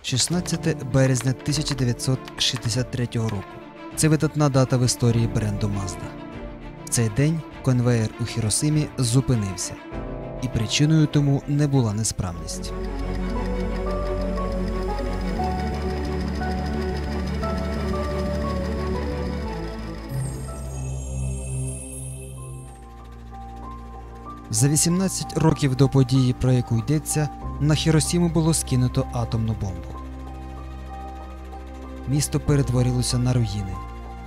16 березня 1963 року. Це видатна дата в історії бренду Mazda. В цей день конвеєр у Хіросимі зупинився, і причиною тому не була несправність. За 18 років до події, про яку йдеться, на Хіросіму було скинуто атомну бомбу. Місто перетворилося на руїни.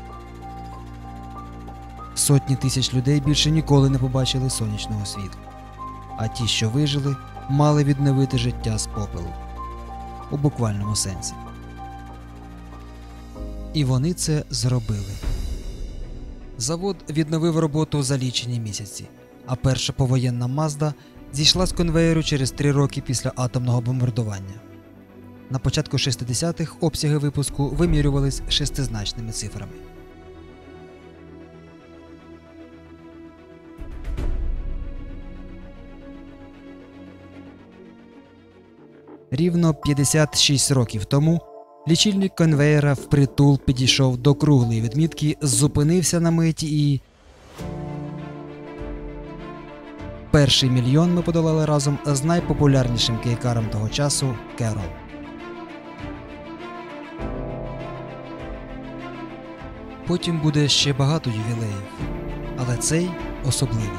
Сотні тисяч людей більше ніколи не побачили сонячного світла. А ті, що вижили, мали відновити життя з попелу. У буквальному сенсі. І вони це зробили. Завод відновив роботу за лічені місяці. А перша повоєнна Mazda зійшла з конвеєру через 3 роки після атомного бомбардування. На початку 60-х обсяги випуску вимірювались шестизначними цифрами. Рівно 56 років тому лічильник конвеєра впритул підійшов до круглої відмітки, зупинився на миті і... Перший мільйон ми подолали разом з найпопулярнішим кейкаром того часу – Керол. Потім буде ще багато ювілеїв, але цей особливий.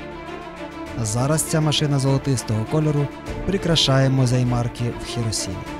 А зараз ця машина золотистого кольору прикрашає музей марки в Хіросімі.